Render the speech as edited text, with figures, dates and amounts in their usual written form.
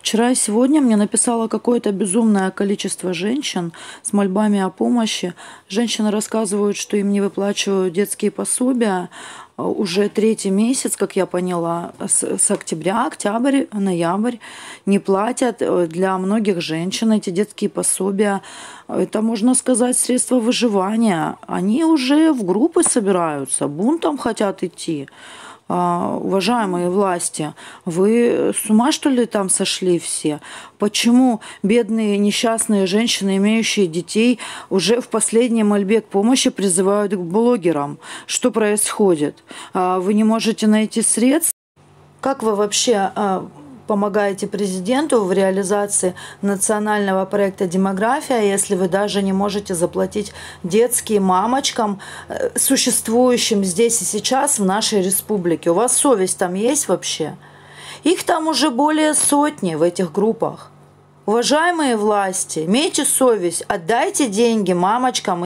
Вчера и сегодня мне написало какое-то безумное количество женщин с мольбами о помощи. Женщины рассказывают, что им не выплачивают детские пособия уже третий месяц, как я поняла, с октября, октябрь, ноябрь не платят. Для многих женщин эти детские пособия, это, можно сказать, средство выживания. Они уже в группы собираются, бунтом хотят идти. Уважаемые власти, вы с ума, что ли, там сошли все? Почему бедные несчастные женщины, имеющие детей, уже в последней мольбе к помощи призывают к блогерам? Что происходит? Вы не можете найти средств? Как вы вообще помогаете президенту в реализации национального проекта «Демография», если вы даже не можете заплатить детским мамочкам, существующим здесь и сейчас в нашей республике? У вас совесть там есть вообще? Их там уже более сотни в этих группах. Уважаемые власти, имейте совесть, отдайте деньги мамочкам.